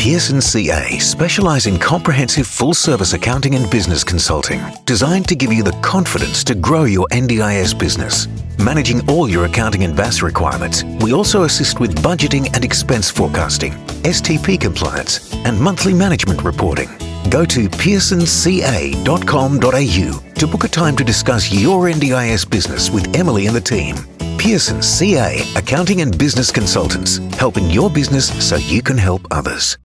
Pearson CA specialise in comprehensive full-service accounting and business consulting, designed to give you the confidence to grow your NDIS business. Managing all your accounting and VAS requirements, we also assist with budgeting and expense forecasting, STP compliance, and monthly management reporting. Go to pearsonca.com.au to book a time to discuss your NDIS business with Emilie and the team. Pearson CA, Accounting and Business Consultants, helping your business so you can help others.